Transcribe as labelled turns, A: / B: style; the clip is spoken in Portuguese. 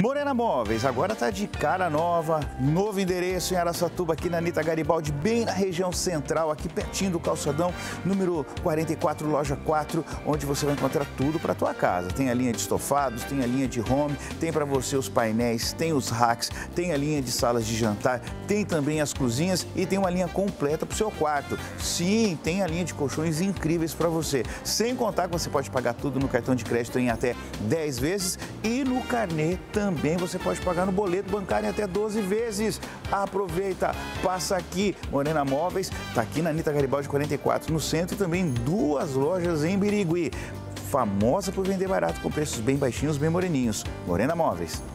A: Morena Móveis, agora está de cara nova, novo endereço em Araçatuba, aqui na Anita Garibaldi, bem na região central, aqui pertinho do calçadão, número 44, loja 4, onde você vai encontrar tudo para a tua casa. Tem a linha de estofados, tem a linha de home, tem para você os painéis, tem os racks, tem a linha de salas de jantar, tem também as cozinhas e tem uma linha completa para o seu quarto. Sim, tem a linha de colchões incríveis para você. Sem contar que você pode pagar tudo no cartão de crédito em até 10 vezes e no carnê também você pode pagar no boleto bancário em até 12 vezes. Aproveita, passa aqui. Morena Móveis está aqui na Anita Garibaldi 44 no centro e também 2 lojas em Birigui. Famosa por vender barato com preços bem baixinhos, bem moreninhos. Morena Móveis.